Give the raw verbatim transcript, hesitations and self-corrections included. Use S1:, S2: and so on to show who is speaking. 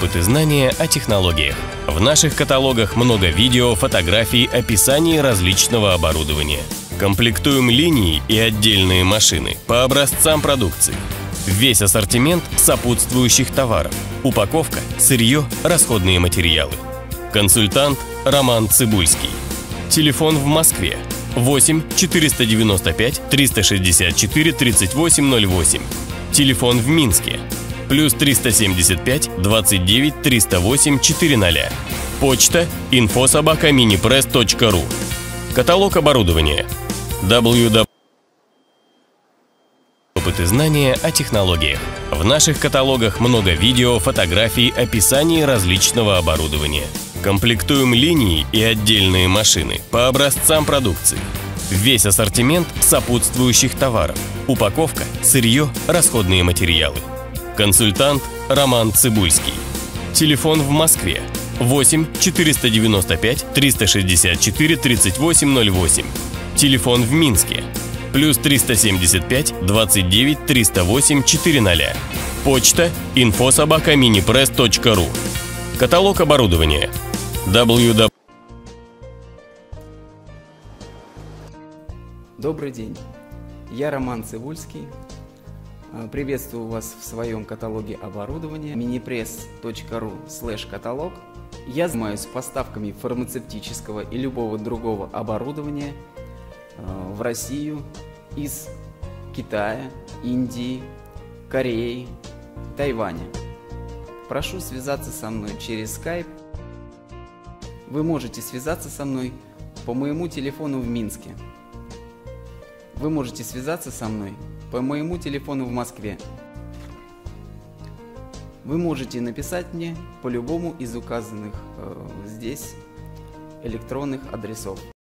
S1: Опыт и знания о технологиях. В наших каталогах много видео, фотографий, описаний различного оборудования. Комплектуем линии и отдельные машины по образцам продукции. Весь ассортимент сопутствующих товаров. Упаковка, сырье, расходные материалы. Консультант Роман Цыбульский. Телефон в Москве восемь четыреста девяносто пять триста шестьдесят четыре тридцать восемь ноль восемь. Телефон в Минске плюс триста семьдесят пять двадцать девять триста восемь четыреста. Почта инфо собака минипресс точка ру. Каталог оборудования. дабл ю дабл ю дабл ю. Опыт и знания о технологиях. В наших каталогах много видео, фотографий, описаний различного оборудования. Комплектуем линии и отдельные машины по образцам продукции. Весь ассортимент сопутствующих товаров. Упаковка, сырье, расходные материалы. Консультант Роман Цыбульский. Телефон в Москве восемь четыреста девяносто пять триста шестьдесят четыре тридцать восемь ноль восемь. Телефон в Минске плюс триста семьдесят пять двадцать девять триста восемь четыреста. Почта инфо собака минипресс точка ру. Каталог оборудования. дабл ю дабл ю дабл ю.
S2: Добрый день, я Роман Цыбульский. Приветствую вас в своем каталоге оборудования минипресс точка ру слэш каталог. Я занимаюсь поставками фармацевтического и любого другого оборудования в Россию из Китая, Индии, Кореи, Тайваня. Прошу связаться со мной через скайп. Вы можете связаться со мной по моему телефону в Минске. Вы можете связаться со мной по моему телефону в Москве. Вы можете написать мне по любому из указанных э, здесь электронных адресов.